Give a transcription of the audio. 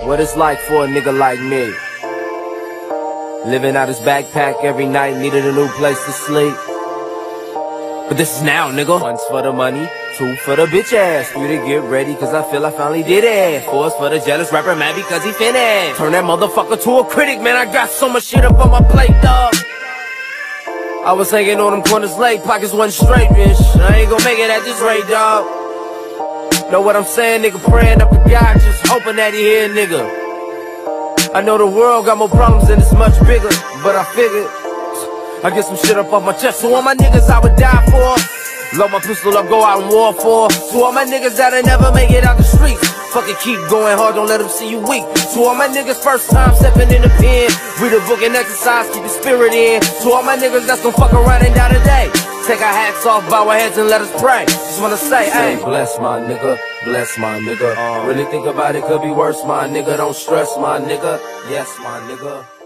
what it's like for a nigga like me. Living out his backpack every night, needed a new place to sleep. But this is now, nigga. One's for the money, two for the bitch ass. Three to get ready, cause I feel I finally did it. Four's for the jealous rapper mad because he finished. Turn that motherfucker to a critic, man, I got so much shit up on my plate, dog. I was hanging on them corners late, pockets wasn't straight, bitch. I ain't gon' make it at this rate, dog. Know what I'm saying, nigga? Praying up to God, just hoping that he hear, nigga. I know the world got more problems and it's much bigger, but I figured I get some shit up off my chest. So all my niggas I would die for, load my pistol up, go out and war for. To all my niggas that'll never make it out the streets, fucking keep going hard, don't let them see you weak. To all my niggas first time stepping in the pen, read a book and exercise, keep your spirit in. To all my niggas that's gon' fuck around and die today, take our hats off, bow our heads and let us pray. Just wanna say, hey, bless my nigga, bless my nigga. Really think about it, could be worse, my nigga. Don't stress, my nigga. Yes, my nigga.